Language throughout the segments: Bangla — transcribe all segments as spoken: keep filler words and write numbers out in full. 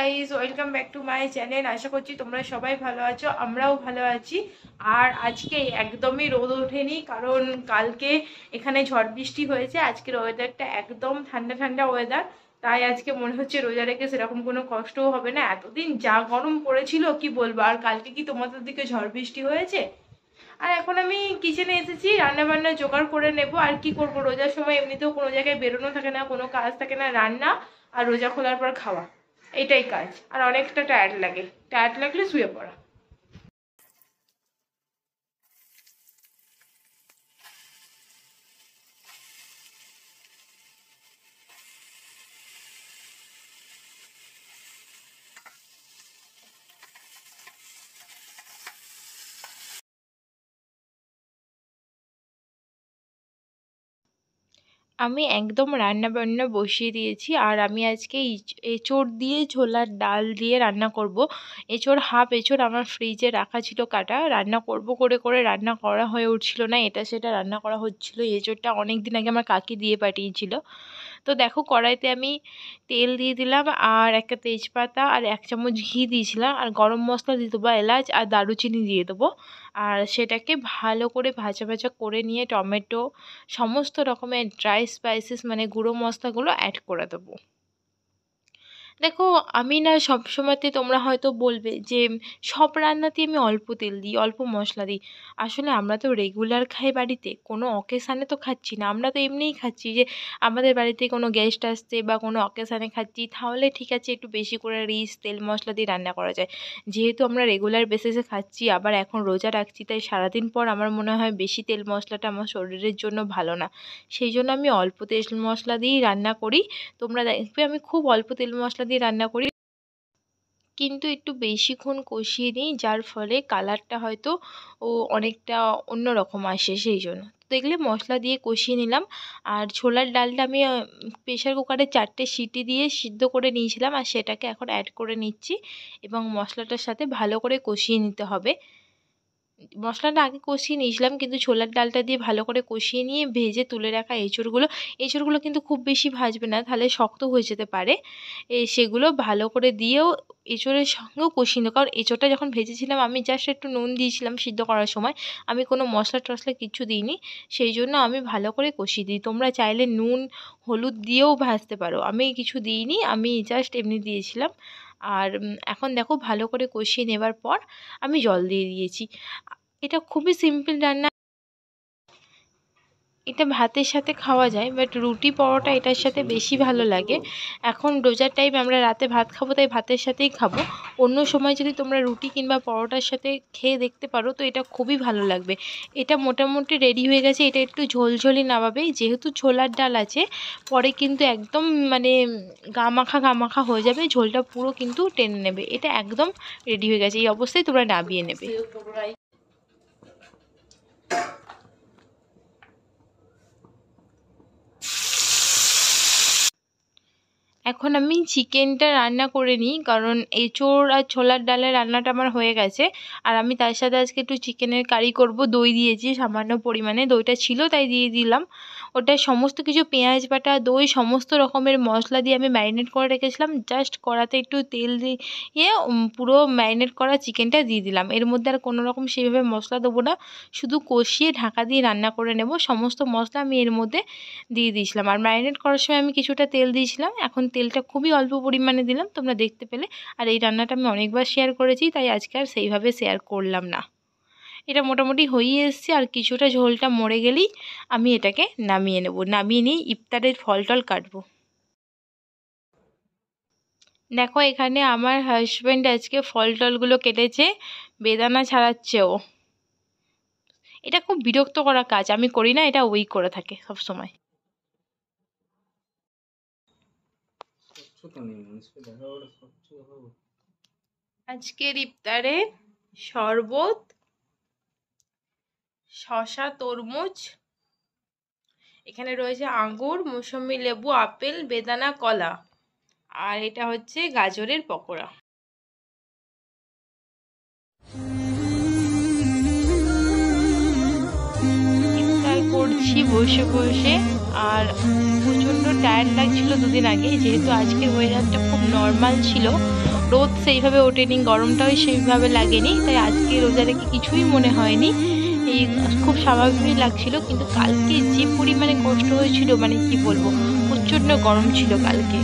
Guys, welcome back to my channel. আশা করছি তোমরা সবাই ভালো আছো, আমরাও ভালো আছি। আর আজকে একদমই রোদ ওঠেনি, কারণ কালকে এখানে ঝড় বৃষ্টি হয়েছে। আজকের ওয়েদারটা একদম ঠান্ডা ঠান্ডা ওয়েদার, তাই আজকে মনে হচ্ছে রোজা রেখে সেরকম কোনো কষ্টও হবে না। এতদিন যা গরম পড়েছিল কি বলবো। আর কালকে কি তোমাদের দিকে ঝড় বৃষ্টি হয়েছে? আর এখন আমি কিচেনে এসেছি, রান্না বান্না জোগাড় করে নেব। আর কি করব, রোজার সময় এমনিতেও কোনো জায়গায় বেরোনো থাকে না, কোনো কাজ থাকে না, রান্না আর রোজা খোলার পর খাওয়া, এইটাই কাজ। আর অনেকটা টায়ার্ড লাগে, টায়ার্ড লাগলে শুয়ে পড়া। আমি একদম রান্না বান্না বসিয়ে দিয়েছি। আর আমি আজকে ইচ- এঁচোড় দিয়ে ছোলার ডাল দিয়ে রান্না করব। এঁচোড় হাফ এঁচোড় আমার ফ্রিজে রাখা ছিল কাটা, রান্না করব করে করে রান্না করা হয়ে উঠছিল না, এটা সেটা রান্না করা হচ্ছিল। এঁচোড়টা অনেক দিন আগে আমার কাকি দিয়ে পাঠিয়েছিল। তো দেখো, কড়াইতে আমি তেল দিয়ে দিলাম, আর একটা তেজপাতা আর এক চামচ ঘি দিয়েছিলাম, আর গরম মশলা দিয়ে দেবো, এলাচ আর দারুচিনি দিয়ে দেবো। আর সেটাকে ভালো করে ভাজা ভাজা করে নিয়ে টমেটো, সমস্ত রকমের ড্রাই স্পাইসেস মানে গুঁড়ো মশলাগুলো অ্যাড করে দেবো। দেখো, আমি না সবসময়তে, তোমরা হয়তো বলবে যে সব রান্নাতেই আমি অল্প তেল দিই, অল্প মশলা দিই। আসলে আমরা তো রেগুলার খাই বাড়িতে, কোনো অকেশানে তো খাচ্ছি না। আমরা তো এমনিই খাচ্ছি, যে আমাদের বাড়িতে কোনো গেস্ট আসছে বা কোনো অকেশানে খাচ্ছি, তাহলে ঠিক আছে একটু বেশি করে রিচ তেল মশলা দিয়ে রান্না করা যায়। যেহেতু আমরা রেগুলার বেসিসে খাচ্ছি, আবার এখন রোজা রাখছি, তাই সারাদিন পর আমার মনে হয় বেশি তেল মশলাটা আমার শরীরের জন্য ভালো না। সেই জন্য আমি অল্প তেল মশলা দিয়েই রান্না করি। তোমরা দেখবে আমি খুব অল্প তেল মশলা দিয়ে রান্না করি, কিন্তু একটু বেশিক্ষণ কষিয়ে নিই, যার ফলে কালারটা হয়তো ও অনেকটা অন্যরকম আসে। সেই জন্য তো দেখলে মশলা দিয়ে কষিয়ে নিলাম। আর ছোলার ডালটা আমি প্রেশার কুকারে চারটে সিটি দিয়ে সিদ্ধ করে নিয়েছিলাম, আর সেটাকে এখন অ্যাড করে নিচ্ছি এবং মশলাটার সাথে ভালো করে কষিয়ে নিতে হবে। মশলাটা আগে কষিয়ে নিয়েছিলাম, কিন্তু ছোলার ডালটা দিয়ে ভালো করে কষিয়ে নিয়ে ভেজে তুলে রাখা এঁচোড়গুলো, এঁচোড়গুলো কিন্তু খুব বেশি ভাজবে না, তাহলে শক্ত হয়ে যেতে পারে। এ সেগুলো ভালো করে দিয়েও এঁচোড়ের সঙ্গেও কষিয়ে নেব। কারণ এঁচোড়টা যখন ভেজেছিলাম আমি জাস্ট একটু নুন দিয়েছিলাম সিদ্ধ করার সময়, আমি কোনো মশলা টশলা কিচ্ছু দিইনি। সেই জন্য আমি ভালো করে কষিয়ে দিই। তোমরা চাইলে নুন হলুদ দিয়েও ভাজতে পারো, আমি কিছু দিইনি, আমি জাস্ট এমনি দিয়েছিলাম। আর এখন দেখো, ভালো করে কষিয়ে নেবার পর আমি জল দিয়ে দিয়েছি। এটা খুবই সিম্পল রান্না, এটা ভাতের সাথে খাওয়া যায়, বাট রুটি পরোটা এটার সাথে বেশি ভালো লাগে। এখন রোজার টাইম, আমরা রাতে ভাত খাবো, তাই ভাতের সাথেই খাবো। অন্য সময় যদি তোমরা রুটি কিংবা পরোটার সাথে খেয়ে দেখতে পারো, তো এটা খুবই ভালো লাগবে। এটা মোটামুটি রেডি হয়ে গেছে। এটা একটু ঝোলঝোলি নামাবে, যেহেতু ছোলার ডাল আছে, পরে কিন্তু একদম মানে গামাখা গামাখা হয়ে যাবে, ঝোলটা পুরো কিন্তু টেনে নেবে। এটা একদম রেডি হয়ে গেছে, এই অবস্থায় তোমরা নামিয়ে নেবে। এখন আমি চিকেনটা রান্না করে নিই, কারণ এঁচোড় আর ছোলার ডালের রান্নাটা আমার হয়ে গেছে। আর আমি তার সাথে আজকে একটু চিকেনের কারি করব। দই দিয়েছি সামান্য পরিমাণে, দইটা ছিল তাই দিয়ে দিলাম। ওটা সমস্ত কিছু পেঁয়াজ বাটা, দই, সমস্ত রকমের মশলা দিয়ে আমি ম্যারিনেট করে রেখেছিলাম। জাস্ট কড়াতে একটু তেল দিয়ে পুরো ম্যারিনেট করা চিকেনটা দিয়ে দিলাম। এর মধ্যে আর কোনো রকম সেইভাবে মশলা দেবো না, শুধু কষিয়ে ঢাকা দিয়ে রান্না করে নেব। সমস্ত মশলা আমি এর মধ্যে দিয়ে দিয়েছিলাম। আর ম্যারিনেট করার সময় আমি কিছুটা তেল দিয়েছিলাম, এখন তেলটা খুবই অল্প পরিমাণে দিলাম, তোমরা দেখতে পেলে। আর এই রান্নাটা আমি অনেকবার শেয়ার করেছি, তাই আজকে আর সেইভাবে শেয়ার করলাম না। এটা মোটামুটি হয়েই এসছে, আর কিছুটা ঝোলটা মরে গেলেই আমি এটাকে নামিয়ে নেব। নামিয়ে নিয়ে ইফতারের ফল টল কাটবো। দেখো, এখানে আমার হাজব্যান্ড আজকে ফল টলগুলো কেটেছে, বেদানা ছাড়াচ্ছে ও। এটা খুব বিরক্ত করা কাজ, আমি করি না, এটা ওই করে থাকে সব সময়। আজকের ইফতারে শরবত, শসা, তরমুজ, এখানে রয়েছে আঙ্গুর, মৌসুমী লেবু, আপেল, বেদানা, কলা, আর এটা হচ্ছে গাজরের পকোড়া। ইফতার করছি বসে বসে, আর প্রচণ্ড টায়ার্ড লাগছিল দুদিন আগে, যেহেতু আজকের ওয়েদারটা খুব নর্মাল ছিল, রোদ সেইভাবে ওঠেনি, গরমটাও সেইভাবে লাগেনি, তাই আজকে রোজা রেখে কিছুই মনে হয়নি, এই খুব স্বাভাবিকই লাগছিল। কিন্তু কালকে যে পরিমাণে কষ্ট হয়েছিল মানে কি বলবো, প্রচণ্ড গরম ছিল কালকে।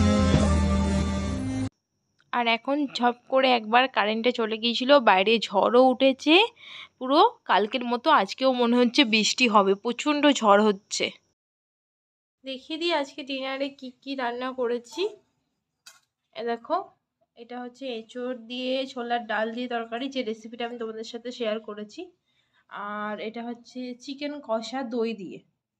আর এখন ঝপ করে একবার কারেন্টে চলে গিয়েছিল, বাইরে ঝড়ও উঠেছে পুরো কালকের মতো, আজকেও মনে হচ্ছে বৃষ্টি হবে, প্রচণ্ড ঝড় হচ্ছে। দেখিয়ে দিই আজকে ডিনারে কি কি রান্না করেছি। এ দেখো, এটা হচ্ছে এঁচোড় দিয়ে ছোলার ডাল দিয়ে তরকারি, যে রেসিপিটা আমি তোমাদের সাথে শেয়ার করেছি। আর এটা হচ্ছে চিকেন কষা দই দিয়ে।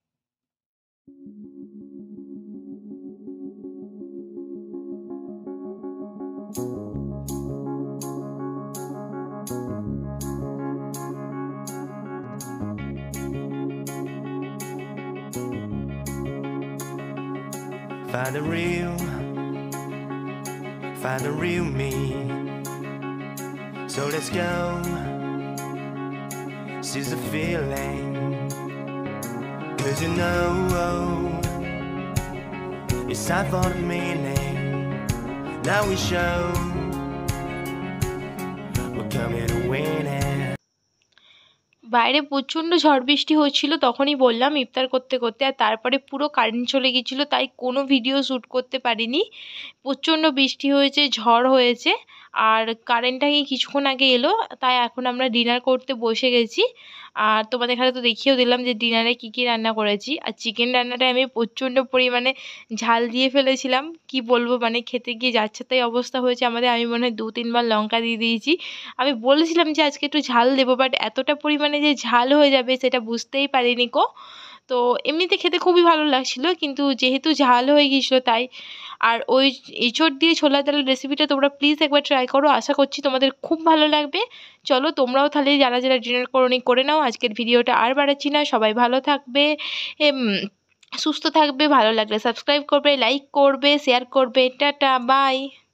Find the real, find the real me. So let's go, seize the feeling. Cause you know, it's time for the meaning. Now we show, we're coming to win it. বাইরে প্রচণ্ড ঝড় বৃষ্টি হচ্ছিল, তখনই বললাম ইফতার করতে করতে, আর তারপরে পুরো কারেন্ট চলে গিয়েছিলো, তাই কোনো ভিডিও শ্যুট করতে পারিনি। প্রচণ্ড বৃষ্টি হয়েছে, ঝড় হয়েছে, আর কারেন্টটা কিছুক্ষণ আগে এলো, তাই এখন আমরা ডিনার করতে বসে গেছি। আর তোমাদের এখানে তো দেখিয়েও দিলাম যে ডিনারে কী কী রান্না করেছি। আর চিকেন রান্নাটা আমি প্রচণ্ড পরিমাণে ঝাল দিয়ে ফেলেছিলাম, কি বলবো, মানে খেতে গিয়ে যাচ্ছে তাই অবস্থা হয়েছে আমাদের। আমি মনে হয় দু তিনবার লঙ্কা দিয়ে দিয়েছি। আমি বলেছিলাম যে আজকে একটু ঝাল দেবো, বাট এতটা পরিমাণে যে ঝাল হয়ে যাবে সেটা বুঝতেই পারিনি কো। তো এমনিতে খেতে খুবই ভালো লাগছিল, কিন্তু যেহেতু ঝাল হয়ে গিয়েছিলো তাই। আর ওই এঁচোড় দিয়ে ছোলার ডালের রেসিপিটা তোমরা প্লিজ একবার ট্রাই করো, আশা করছি তোমাদের খুব ভালো লাগবে। চলো তোমরাও তাহলে যারা যারা ডিনার করোনি করে নাও। আজকের ভিডিওটা আর বাড়াচ্ছি না, সবাই ভালো থাকবে, সুস্থ থাকবে, ভালো লাগলে সাবস্ক্রাইব করবে, লাইক করবে, শেয়ার করবে। Tata, by.